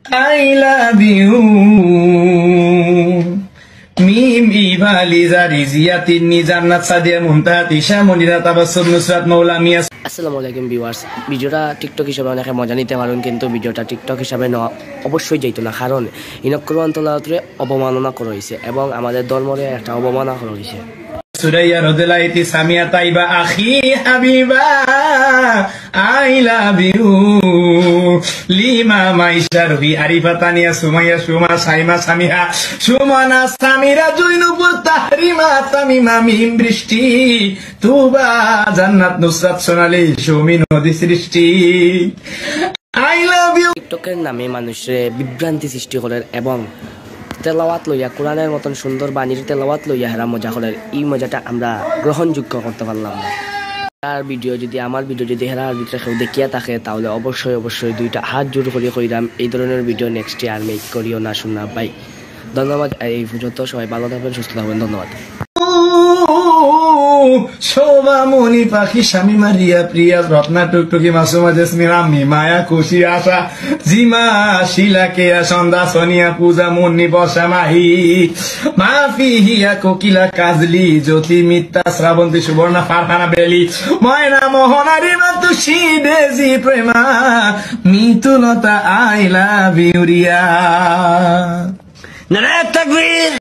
I love you. মিম ইভা লিজা রিজিয়া তিন্নি জান্নাত সাদিয়া মুনতাহা তিশা মনিরা তাবাসসুম নুসরাত মৌলা মিয়া। আসসালামু আলাইকুম ভিউয়ার্স। ভিডিওটা টিকটক হিসাবে অনেকে মজা নিতে পারেন, কিন্তু ভিডিওটা টিকটক হিসাবে অবশ্যই যাইতো না, কারণ ইনক্কর অন্তরে অবমাননা করা হয়েছে এবং আমাদের ধর্মরে একটা অবমাননা করা হয়েছে। Suraiya রদলাইতি Samia Taiba Akhi Habiba I love you. Lima Maisha Ruhi Arifa Tania Sumaiya Suma Saima Samiha Sumana Samira জুইনুবুর তাহরিমা তামিমা মিম বৃষ্টি তুবা জান্নাত নুসরাত সোনালী সুমি নদী সৃষ্টি। I love you. টিকটকের নামে মানুষের বিভ্রান্তি সৃষ্টি করেন এবং তেলাওয়াত লইয়া কোরআনের মতন সুন্দর বাণীর তেলাওয়াত লইয়া হেরা মজা করেন। এই মজাটা আমরা গ্রহণযোগ্য করতে পারলাম না। আর ভিডিও যদি আমার ভিডিও যদি হেরার ভিতরে কেউ দেখিয়া থাকে তাহলে অবশ্যই দুইটা হাত জোর করে কইরাম এই ধরনের ভিডিও নেক্সট ইয়ার মেক করিও না শোনা ভাই। ধন্যবাদ। এই পর্যন্ত সবাই ভালো থাকবেন, সুস্থ থাকবেন। ধন্যবাদ। শোভা মনি পাখি স্বামী মারিয়া প্রিয়া রত্না টুকটুকি মাসুমা জেসমিন আম্মি মায়া খুশি আশা জিমা শিলা কেয়া সন্ধ্যা সোনিয়া পূজা মুন্নি বর্ষা মাহি মাফি হিয়া কোকিলা কাজলি জ্যোতি Mitta Srabanti Suborna Farhana Beli Moyna Mohona Rima Tushi Daisy Prema Mitulota I love you Riya. নারে তাকবীর।